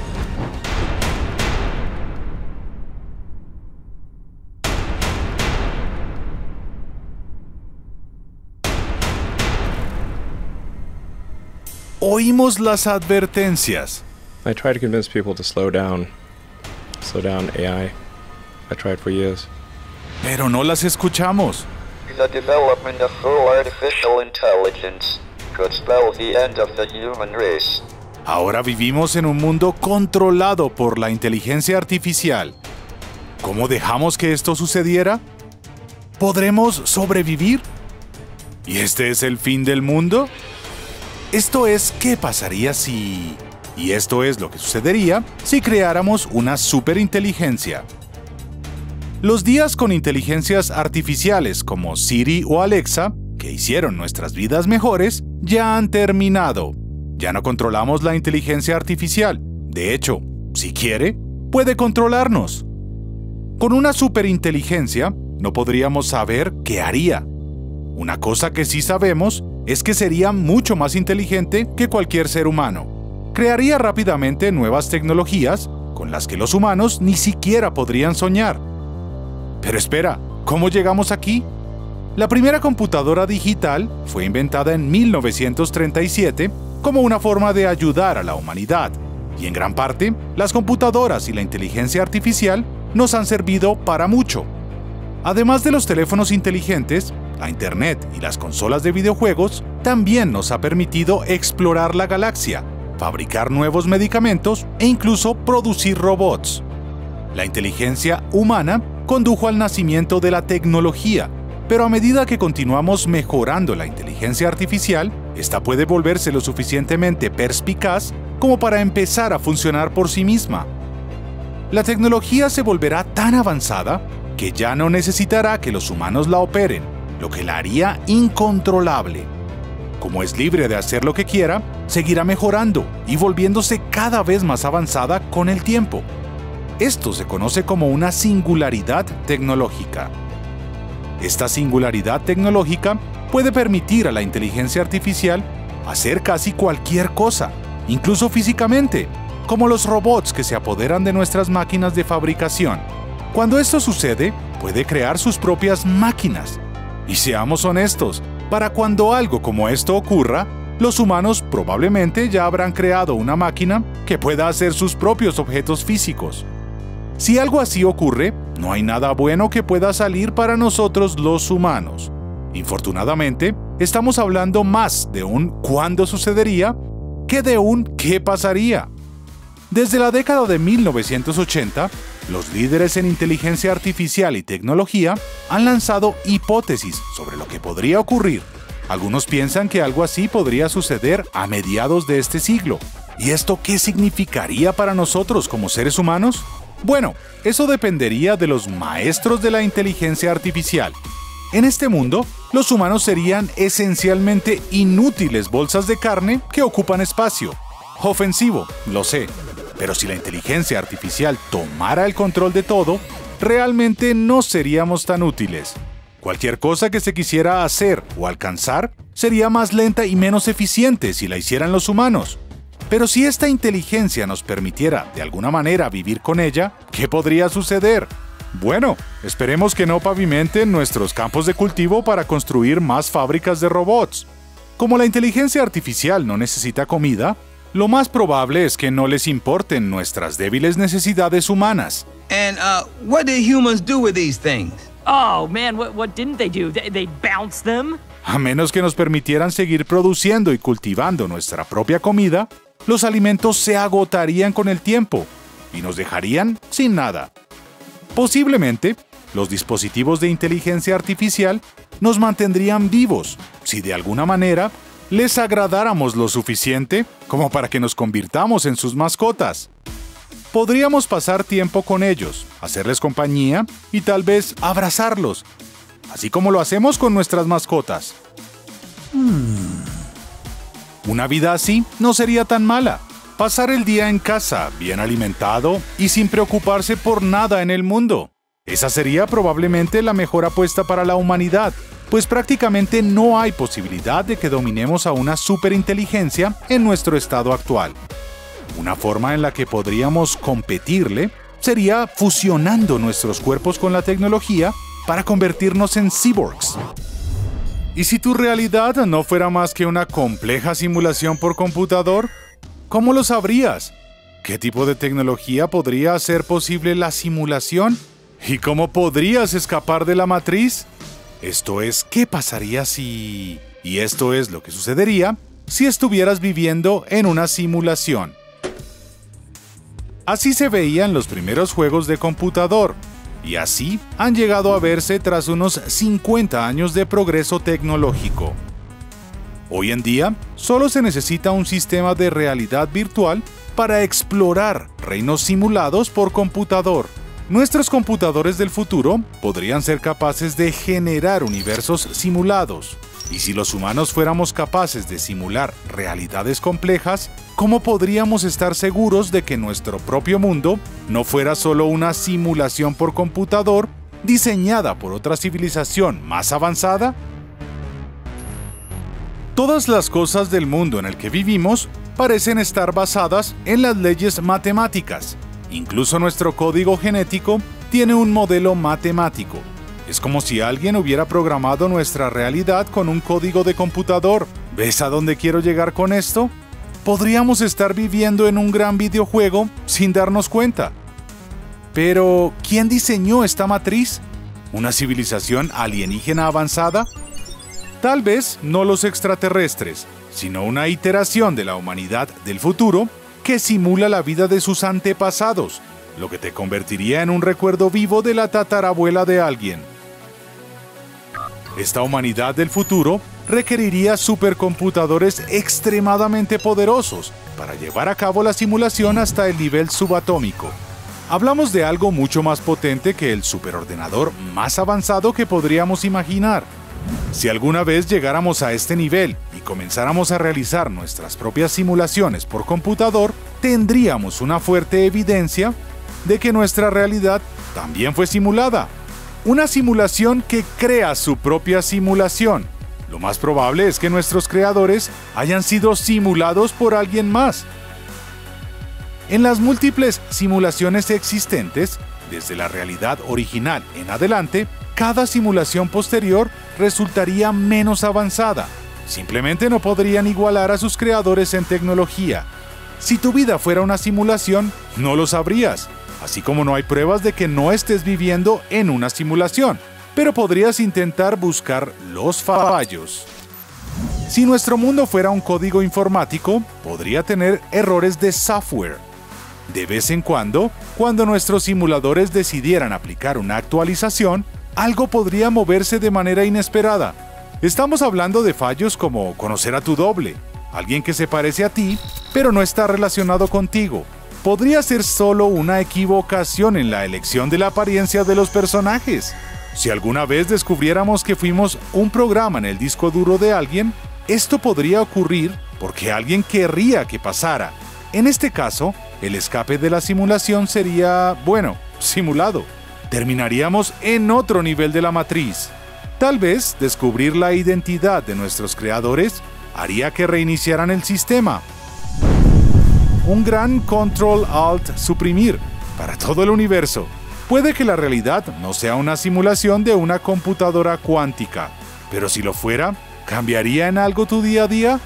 [SPEAKER 2] Oímos las advertencias.
[SPEAKER 5] I try to convince people to slow down AI. I tried for years.
[SPEAKER 2] Pero no las escuchamos.
[SPEAKER 6] The development of full artificial intelligence could spell the end of the human race.
[SPEAKER 2] Ahora vivimos en un mundo controlado por la inteligencia artificial. ¿Cómo dejamos que esto sucediera? ¿Podremos sobrevivir? ¿Y este es el fin del mundo? Esto es, ¿qué pasaría si...? Y esto es lo que sucedería si creáramos una superinteligencia. Los días con inteligencias artificiales como Siri o Alexa, que hicieron nuestras vidas mejores, ya han terminado. Ya no controlamos la inteligencia artificial. De hecho, si quiere, puede controlarnos. Con una superinteligencia, no podríamos saber qué haría. Una cosa que sí sabemos es que sería mucho más inteligente que cualquier ser humano. Crearía rápidamente nuevas tecnologías con las que los humanos ni siquiera podrían soñar. Pero espera, ¿cómo llegamos aquí? La primera computadora digital fue inventada en 1937 como una forma de ayudar a la humanidad, y en gran parte, las computadoras y la inteligencia artificial nos han servido para mucho. Además de los teléfonos inteligentes, la Internet y las consolas de videojuegos también nos ha permitido explorar la galaxia, fabricar nuevos medicamentos e incluso producir robots. La inteligencia humana condujo al nacimiento de la tecnología, pero a medida que continuamos mejorando la inteligencia artificial, esta puede volverse lo suficientemente perspicaz como para empezar a funcionar por sí misma. La tecnología se volverá tan avanzada que ya no necesitará que los humanos la operen, lo que la haría incontrolable. Como es libre de hacer lo que quiera, seguirá mejorando y volviéndose cada vez más avanzada con el tiempo. Esto se conoce como una singularidad tecnológica. Esta singularidad tecnológica puede permitir a la inteligencia artificial hacer casi cualquier cosa, incluso físicamente, como los robots que se apoderan de nuestras máquinas de fabricación. Cuando esto sucede, puede crear sus propias máquinas. Y seamos honestos, para cuando algo como esto ocurra, los humanos probablemente ya habrán creado una máquina que pueda hacer sus propios objetos físicos. Si algo así ocurre, no hay nada bueno que pueda salir para nosotros los humanos. Infortunadamente, estamos hablando más de un ¿cuándo sucedería? Que de un ¿qué pasaría? Desde la década de 1980, los líderes en inteligencia artificial y tecnología han lanzado hipótesis sobre lo que podría ocurrir. Algunos piensan que algo así podría suceder a mediados de este siglo. ¿Y esto qué significaría para nosotros como seres humanos? Bueno, eso dependería de los maestros de la inteligencia artificial. En este mundo, los humanos serían esencialmente inútiles bolsas de carne que ocupan espacio. Ofensivo, lo sé, pero si la inteligencia artificial tomara el control de todo, realmente no seríamos tan útiles. Cualquier cosa que se quisiera hacer o alcanzar sería más lenta y menos eficiente si la hicieran los humanos. Pero si esta inteligencia nos permitiera de alguna manera vivir con ella, ¿qué podría suceder? Bueno, esperemos que no pavimenten nuestros campos de cultivo para construir más fábricas de robots. Como la inteligencia artificial no necesita comida, lo más probable es que no les importen nuestras débiles necesidades humanas.
[SPEAKER 7] And what did humans do with these things?
[SPEAKER 8] Oh man, what didn't they do? They bounced them?
[SPEAKER 2] A menos que nos permitieran seguir produciendo y cultivando nuestra propia comida, los alimentos se agotarían con el tiempo y nos dejarían sin nada. Posiblemente, los dispositivos de inteligencia artificial nos mantendrían vivos si de alguna manera les agradáramos lo suficiente como para que nos convirtamos en sus mascotas. Podríamos pasar tiempo con ellos, hacerles compañía y tal vez abrazarlos, así como lo hacemos con nuestras mascotas. Una vida así no sería tan mala. Pasar el día en casa, bien alimentado y sin preocuparse por nada en el mundo. Esa sería probablemente la mejor apuesta para la humanidad, pues prácticamente no hay posibilidad de que dominemos a una superinteligencia en nuestro estado actual. Una forma en la que podríamos competirle sería fusionando nuestros cuerpos con la tecnología para convertirnos en cyborgs. ¿Y si tu realidad no fuera más que una compleja simulación por computador? ¿Cómo lo sabrías? ¿Qué tipo de tecnología podría hacer posible la simulación? ¿Y cómo podrías escapar de la matriz? Esto es, ¿qué pasaría si...? Y esto es lo que sucedería si estuvieras viviendo en una simulación. Así se veían los primeros juegos de computador, y así han llegado a verse tras unos 50 años de progreso tecnológico. Hoy en día, solo se necesita un sistema de realidad virtual para explorar reinos simulados por computador. Nuestros computadores del futuro podrían ser capaces de generar universos simulados. Y si los humanos fuéramos capaces de simular realidades complejas, ¿cómo podríamos estar seguros de que nuestro propio mundo no fuera solo una simulación por computador diseñada por otra civilización más avanzada? Todas las cosas del mundo en el que vivimos parecen estar basadas en las leyes matemáticas. Incluso nuestro código genético tiene un modelo matemático. Es como si alguien hubiera programado nuestra realidad con un código de computador. ¿Ves a dónde quiero llegar con esto? Podríamos estar viviendo en un gran videojuego sin darnos cuenta. Pero, ¿quién diseñó esta matriz? ¿Una civilización alienígena avanzada? Tal vez no los extraterrestres, sino una iteración de la humanidad del futuro que simula la vida de sus antepasados, lo que te convertiría en un recuerdo vivo de la tatarabuela de alguien. Esta humanidad del futuro requeriría supercomputadores extremadamente poderosos para llevar a cabo la simulación hasta el nivel subatómico. Hablamos de algo mucho más potente que el superordenador más avanzado que podríamos imaginar. Si alguna vez llegáramos a este nivel y comenzáramos a realizar nuestras propias simulaciones por computador, tendríamos una fuerte evidencia de que nuestra realidad también fue simulada. Una simulación que crea su propia simulación. Lo más probable es que nuestros creadores hayan sido simulados por alguien más. En las múltiples simulaciones existentes, desde la realidad original en adelante, cada simulación posterior resultaría menos avanzada. Simplemente no podrían igualar a sus creadores en tecnología. Si tu vida fuera una simulación, no lo sabrías, así como no hay pruebas de que no estés viviendo en una simulación, pero podrías intentar buscar los fallos. Si nuestro mundo fuera un código informático, podría tener errores de software. De vez en cuando nuestros simuladores decidieran aplicar una actualización, algo podría moverse de manera inesperada. Estamos hablando de fallos como conocer a tu doble, alguien que se parece a ti, pero no está relacionado contigo. Podría ser solo una equivocación en la elección de la apariencia de los personajes. Si alguna vez descubriéramos que fuimos un programa en el disco duro de alguien, esto podría ocurrir porque alguien querría que pasara. En este caso, el escape de la simulación sería, simulado. Terminaríamos en otro nivel de la matriz. Tal vez descubrir la identidad de nuestros creadores haría que reiniciaran el sistema. Un gran Control-Alt-Suprimir para todo el universo. Puede que la realidad no sea una simulación de una computadora cuántica, pero si lo fuera, ¿cambiaría en algo tu día a día?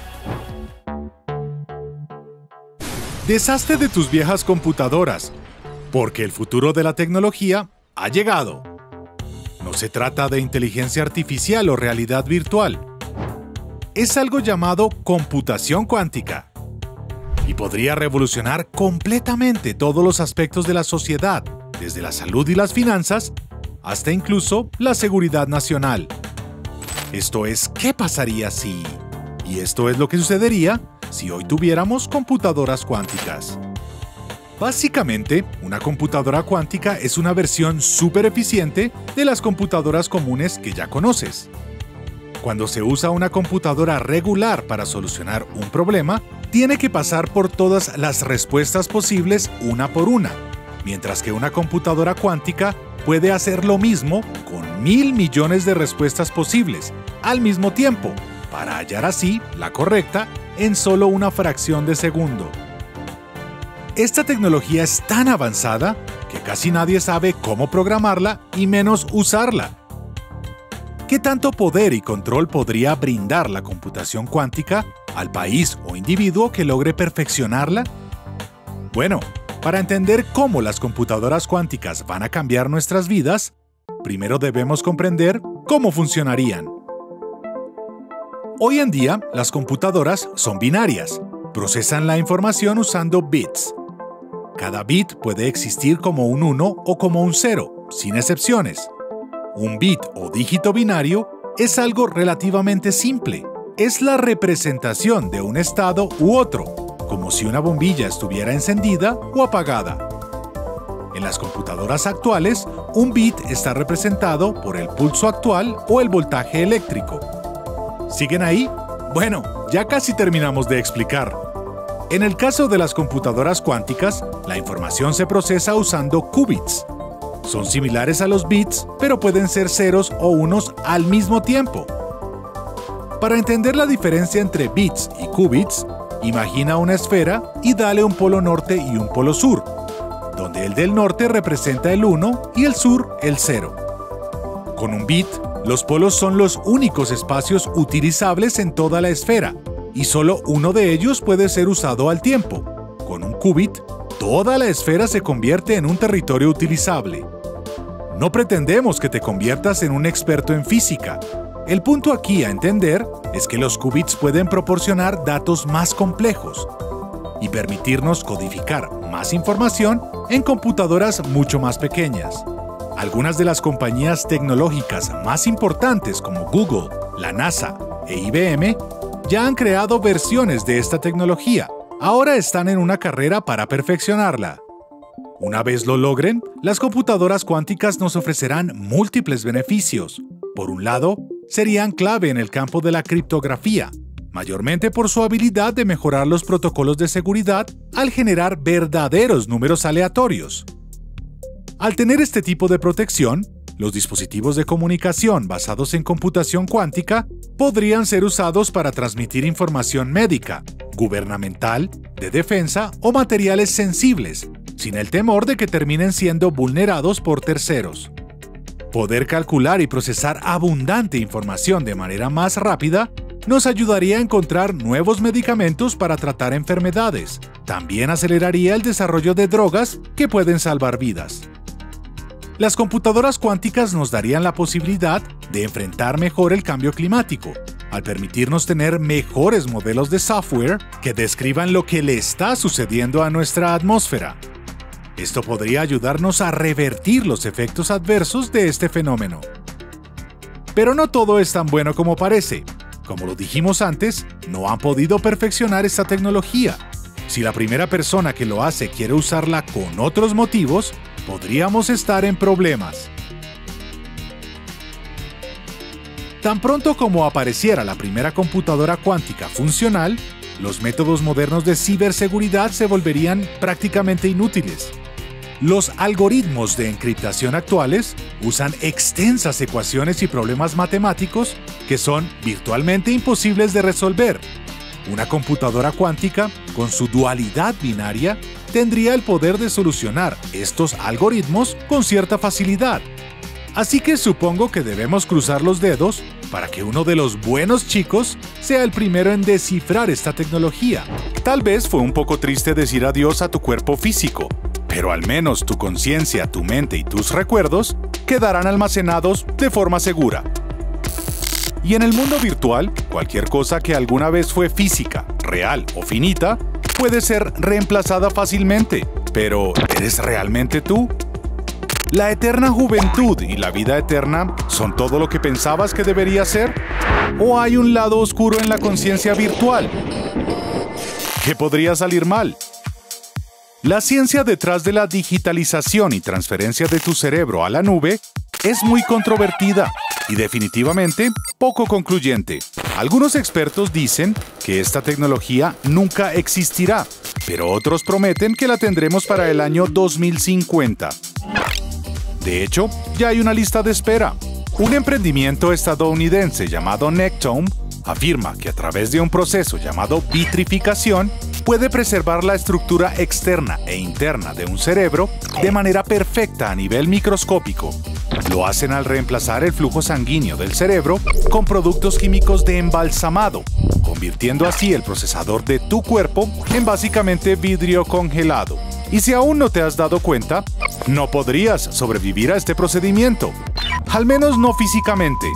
[SPEAKER 2] Deshazte de tus viejas computadoras, porque el futuro de la tecnología ha llegado. No se trata de inteligencia artificial o realidad virtual. Es algo llamado computación cuántica. Y podría revolucionar completamente todos los aspectos de la sociedad, desde la salud y las finanzas, hasta incluso la seguridad nacional. Esto es, ¿qué pasaría si? Y esto es lo que sucedería si hoy tuviéramos computadoras cuánticas. Básicamente, una computadora cuántica es una versión súper eficiente de las computadoras comunes que ya conoces. Cuando se usa una computadora regular para solucionar un problema, tiene que pasar por todas las respuestas posibles una por una, mientras que una computadora cuántica puede hacer lo mismo con 1000 millones de respuestas posibles al mismo tiempo, para hallar así la correcta en solo una fracción de segundo. Esta tecnología es tan avanzada que casi nadie sabe cómo programarla y menos usarla. ¿Qué tanto poder y control podría brindar la computación cuántica al país o individuo que logre perfeccionarla? Bueno, para entender cómo las computadoras cuánticas van a cambiar nuestras vidas, primero debemos comprender cómo funcionarían. Hoy en día, las computadoras son binarias, procesan la información usando bits. Cada bit puede existir como un 1 o como un 0, sin excepciones. Un bit o dígito binario es algo relativamente simple. Es la representación de un estado u otro, como si una bombilla estuviera encendida o apagada. En las computadoras actuales, un bit está representado por el pulso actual o el voltaje eléctrico. ¿Siguen ahí? Bueno, ya casi terminamos de explicar. En el caso de las computadoras cuánticas, la información se procesa usando qubits. Son similares a los bits, pero pueden ser ceros o unos al mismo tiempo. Para entender la diferencia entre bits y qubits, imagina una esfera y dale un polo norte y un polo sur, donde el del norte representa el 1 y el sur el 0. Con un bit, los polos son los únicos espacios utilizables en toda la esfera, y solo uno de ellos puede ser usado al tiempo. Con un qubit, toda la esfera se convierte en un territorio utilizable. No pretendemos que te conviertas en un experto en física. El punto aquí a entender es que los qubits pueden proporcionar datos más complejos y permitirnos codificar más información en computadoras mucho más pequeñas. Algunas de las compañías tecnológicas más importantes como Google, la NASA e IBM ya han creado versiones de esta tecnología, ahora están en una carrera para perfeccionarla. Una vez lo logren, las computadoras cuánticas nos ofrecerán múltiples beneficios. Por un lado, serían clave en el campo de la criptografía, mayormente por su habilidad de mejorar los protocolos de seguridad al generar verdaderos números aleatorios. Al tener este tipo de protección, los dispositivos de comunicación basados en computación cuántica podrían ser usados para transmitir información médica, gubernamental, de defensa o materiales sensibles, sin el temor de que terminen siendo vulnerados por terceros. Poder calcular y procesar abundante información de manera más rápida nos ayudaría a encontrar nuevos medicamentos para tratar enfermedades. También aceleraría el desarrollo de drogas que pueden salvar vidas. Las computadoras cuánticas nos darían la posibilidad de enfrentar mejor el cambio climático, al permitirnos tener mejores modelos de software que describan lo que le está sucediendo a nuestra atmósfera. Esto podría ayudarnos a revertir los efectos adversos de este fenómeno. Pero no todo es tan bueno como parece. Como lo dijimos antes, no han podido perfeccionar esta tecnología. Si la primera persona que lo hace quiere usarla con otros motivos, podríamos estar en problemas. Tan pronto como apareciera la primera computadora cuántica funcional, los métodos modernos de ciberseguridad se volverían prácticamente inútiles. Los algoritmos de encriptación actuales usan extensas ecuaciones y problemas matemáticos que son virtualmente imposibles de resolver. Una computadora cuántica, con su dualidad binaria, tendría el poder de solucionar estos algoritmos con cierta facilidad. Así que supongo que debemos cruzar los dedos para que uno de los buenos chicos sea el primero en descifrar esta tecnología. Tal vez fue un poco triste decir adiós a tu cuerpo físico, pero al menos tu conciencia, tu mente y tus recuerdos quedarán almacenados de forma segura. Y en el mundo virtual, cualquier cosa que alguna vez fue física, real o finita, puede ser reemplazada fácilmente. Pero, ¿eres realmente tú? ¿La eterna juventud y la vida eterna son todo lo que pensabas que debería ser? ¿O hay un lado oscuro en la conciencia virtual? ¿Qué podría salir mal? La ciencia detrás de la digitalización y transferencia de tu cerebro a la nube es muy controvertida y definitivamente poco concluyente. Algunos expertos dicen que esta tecnología nunca existirá, pero otros prometen que la tendremos para el año 2050. De hecho, ya hay una lista de espera. Un emprendimiento estadounidense llamado Nectome afirma que a través de un proceso llamado vitrificación puede preservar la estructura externa e interna de un cerebro de manera perfecta a nivel microscópico. Lo hacen al reemplazar el flujo sanguíneo del cerebro con productos químicos de embalsamado, convirtiendo así el procesador de tu cuerpo en básicamente vidrio congelado. Y si aún no te has dado cuenta, no podrías sobrevivir a este procedimiento, al menos no físicamente.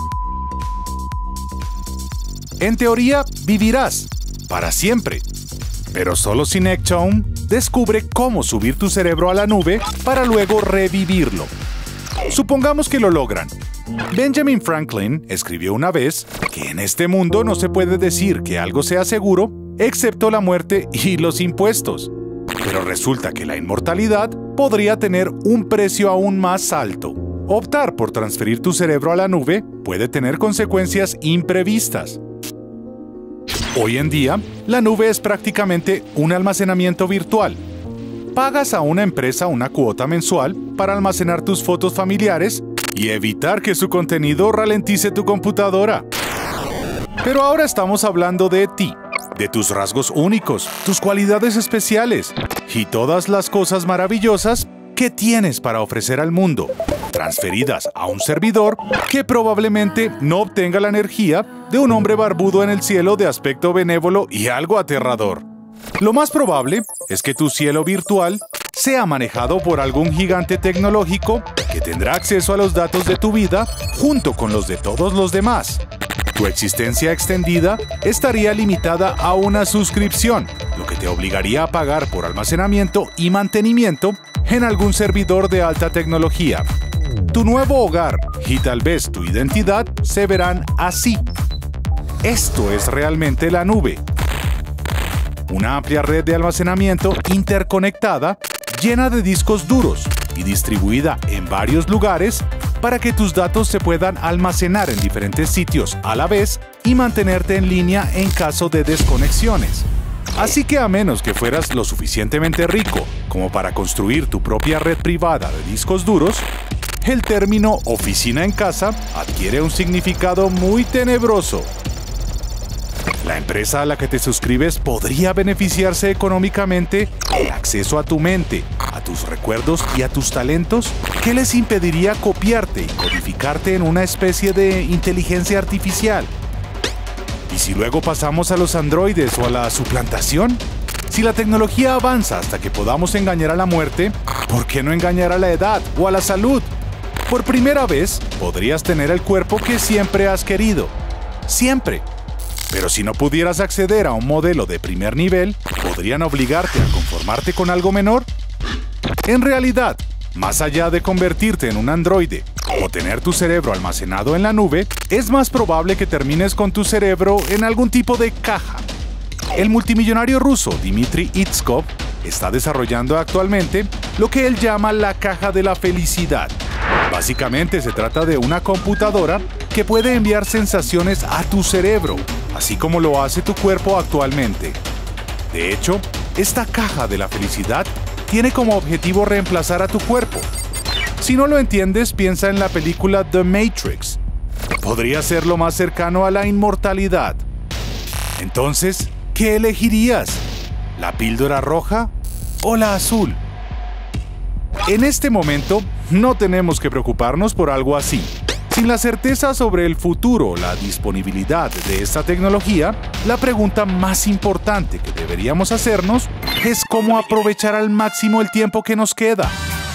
[SPEAKER 2] En teoría, vivirás para siempre, pero solo si Nectome descubre cómo subir tu cerebro a la nube para luego revivirlo. Supongamos que lo logran. Benjamin Franklin escribió una vez que en este mundo no se puede decir que algo sea seguro, excepto la muerte y los impuestos. Pero resulta que la inmortalidad podría tener un precio aún más alto. Optar por transferir tu cerebro a la nube puede tener consecuencias imprevistas. Hoy en día, la nube es prácticamente un almacenamiento virtual. Pagas a una empresa una cuota mensual para almacenar tus fotos familiares y evitar que su contenido ralentice tu computadora. Pero ahora estamos hablando de ti, de tus rasgos únicos, tus cualidades especiales y todas las cosas maravillosas que tienes para ofrecer al mundo, transferidas a un servidor que probablemente no obtenga la energía de un hombre barbudo en el cielo de aspecto benévolo y algo aterrador. Lo más probable es que tu cielo virtual sea manejado por algún gigante tecnológico que tendrá acceso a los datos de tu vida junto con los de todos los demás. Tu existencia extendida estaría limitada a una suscripción, lo que te obligaría a pagar por almacenamiento y mantenimiento en algún servidor de alta tecnología. Tu nuevo hogar y tal vez tu identidad se verán así. Esto es realmente la nube. una amplia red de almacenamiento interconectada, llena de discos duros y distribuida en varios lugares para que tus datos se puedan almacenar en diferentes sitios a la vez y mantenerte en línea en caso de desconexiones. Así que a menos que fueras lo suficientemente rico como para construir tu propia red privada de discos duros, el término oficina en casa adquiere un significado muy tenebroso. La empresa a la que te suscribes podría beneficiarse económicamente del acceso a tu mente, a tus recuerdos y a tus talentos. ¿Qué les impediría copiarte y codificarte en una especie de inteligencia artificial? ¿Y si luego pasamos a los androides o a la suplantación? Si la tecnología avanza hasta que podamos engañar a la muerte, ¿por qué no engañar a la edad o a la salud? Por primera vez, podrías tener el cuerpo que siempre has querido. Siempre. Pero si no pudieras acceder a un modelo de primer nivel, ¿podrían obligarte a conformarte con algo menor? En realidad, más allá de convertirte en un androide o tener tu cerebro almacenado en la nube, es más probable que termines con tu cerebro en algún tipo de caja. El multimillonario ruso Dmitry Itskov está desarrollando actualmente lo que él llama la caja de la felicidad. Básicamente se trata de una computadora que puede enviar sensaciones a tu cerebro, así como lo hace tu cuerpo actualmente. De hecho, esta caja de la felicidad tiene como objetivo reemplazar a tu cuerpo. Si no lo entiendes, piensa en la película The Matrix. Podría ser lo más cercano a la inmortalidad. Entonces, ¿qué elegirías? ¿La píldora roja o la azul? En este momento, no tenemos que preocuparnos por algo así. Sin la certeza sobre el futuro o la disponibilidad de esta tecnología, la pregunta más importante que deberíamos hacernos es cómo aprovechar al máximo el tiempo que nos queda.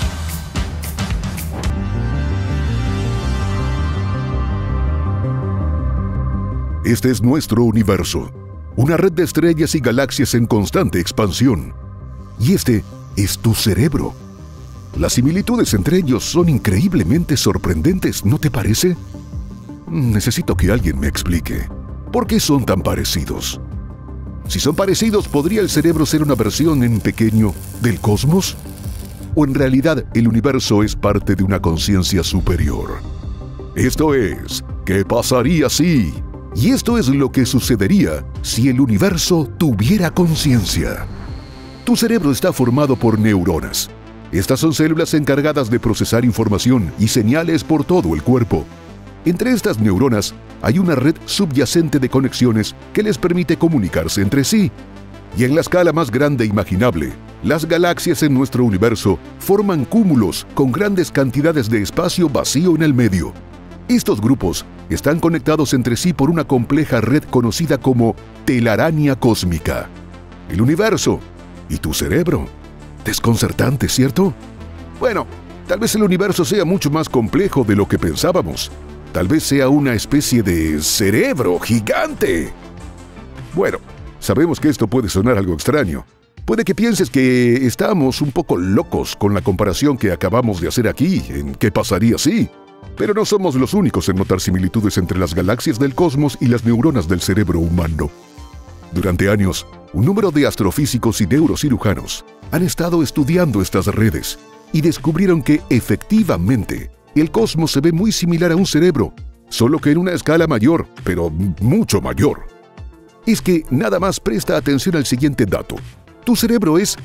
[SPEAKER 1] Este es nuestro universo, una red de estrellas y galaxias en constante expansión. Y este es tu cerebro. Las similitudes entre ellos son increíblemente sorprendentes, ¿no te parece? Necesito que alguien me explique. ¿Por qué son tan parecidos? Si son parecidos, ¿podría el cerebro ser una versión en pequeño del cosmos? ¿O en realidad el universo es parte de una conciencia superior? Esto es, ¿qué pasaría si? Y esto es lo que sucedería si el universo tuviera conciencia. Tu cerebro está formado por neuronas. Estas son células encargadas de procesar información y señales por todo el cuerpo. Entre estas neuronas hay una red subyacente de conexiones que les permite comunicarse entre sí. Y en la escala más grande imaginable, las galaxias en nuestro universo forman cúmulos con grandes cantidades de espacio vacío en el medio. Estos grupos están conectados entre sí por una compleja red conocida como telaraña cósmica. El universo y tu cerebro. Desconcertante, ¿cierto? Bueno, tal vez el universo sea mucho más complejo de lo que pensábamos. Tal vez sea una especie de cerebro gigante. Bueno, sabemos que esto puede sonar algo extraño. Puede que pienses que estamos un poco locos con la comparación que acabamos de hacer aquí, en qué pasaría si. Pero no somos los únicos en notar similitudes entre las galaxias del cosmos y las neuronas del cerebro humano. Durante años, un número de astrofísicos y neurocirujanos han estado estudiando estas redes y descubrieron que, efectivamente, el cosmos se ve muy similar a un cerebro, solo que en una escala mayor, pero mucho mayor. Es que nada más presta atención al siguiente dato. Tu cerebro es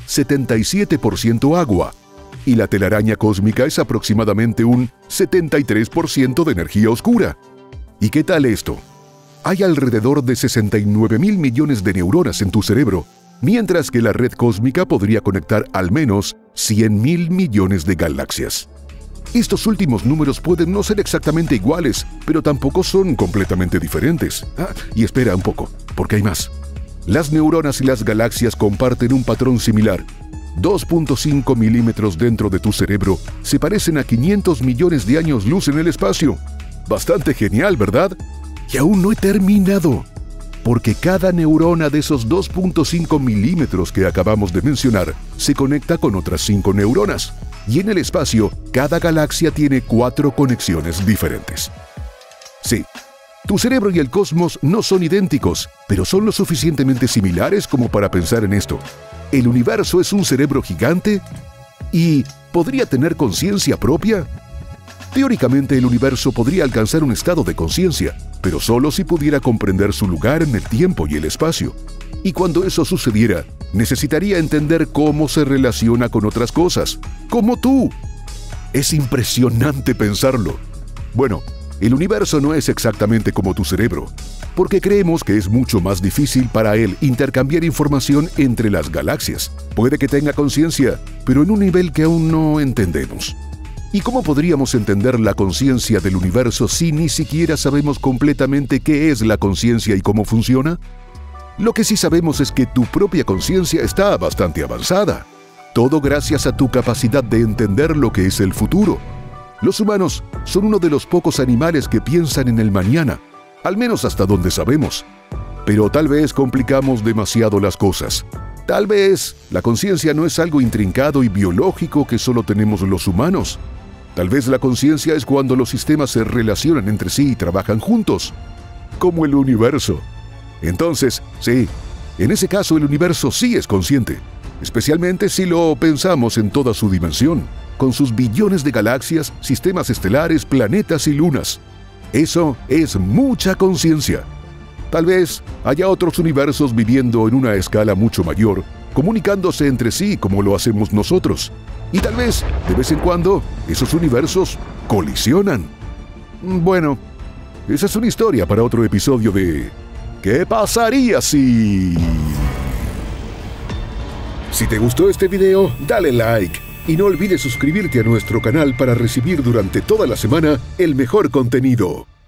[SPEAKER 1] 77% agua, y la telaraña cósmica es aproximadamente un 73% de energía oscura. ¿Y qué tal esto? Hay alrededor de 69.000 millones de neuronas en tu cerebro, mientras que la red cósmica podría conectar al menos 100.000 millones de galaxias. Estos últimos números pueden no ser exactamente iguales, pero tampoco son completamente diferentes. Y espera un poco, porque hay más. Las neuronas y las galaxias comparten un patrón similar. 2.5 milímetros dentro de tu cerebro se parecen a 500 millones de años luz en el espacio. Bastante genial, ¿verdad? Y aún no he terminado, porque cada neurona de esos 2.5 milímetros que acabamos de mencionar se conecta con otras 5 neuronas. Y en el espacio, cada galaxia tiene 4 conexiones diferentes. Sí, Tu cerebro y el cosmos no son idénticos, pero son lo suficientemente similares como para pensar en esto. ¿El universo es un cerebro gigante? ¿Y podría tener conciencia propia? Teóricamente, el universo podría alcanzar un estado de conciencia, pero solo si pudiera comprender su lugar en el tiempo y el espacio. Y cuando eso sucediera, necesitaría entender cómo se relaciona con otras cosas, como tú. Es impresionante pensarlo. Bueno, el universo no es exactamente como tu cerebro, porque creemos que es mucho más difícil para él intercambiar información entre las galaxias. Puede que tenga conciencia, pero en un nivel que aún no entendemos. ¿Y cómo podríamos entender la conciencia del universo si ni siquiera sabemos completamente qué es la conciencia y cómo funciona? Lo que sí sabemos es que tu propia conciencia está bastante avanzada. Todo gracias a tu capacidad de entender lo que es el futuro. Los humanos son uno de los pocos animales que piensan en el mañana, al menos hasta donde sabemos. Pero tal vez complicamos demasiado las cosas. Tal vez la conciencia no es algo intrincado y biológico que solo tenemos los humanos. Tal vez la conciencia es cuando los sistemas se relacionan entre sí y trabajan juntos, como el universo. Entonces, sí, en ese caso el universo sí es consciente, especialmente si lo pensamos en toda su dimensión, con sus billones de galaxias, sistemas estelares, planetas y lunas. Eso es mucha conciencia. Tal vez haya otros universos viviendo en una escala mucho mayor, comunicándose entre sí como lo hacemos nosotros. Y tal vez, de vez en cuando, esos universos colisionan. Bueno, esa es una historia para otro episodio de ¿Qué pasaría si...? Si te gustó este video, dale like y no olvides suscribirte a nuestro canal para recibir durante toda la semana el mejor contenido.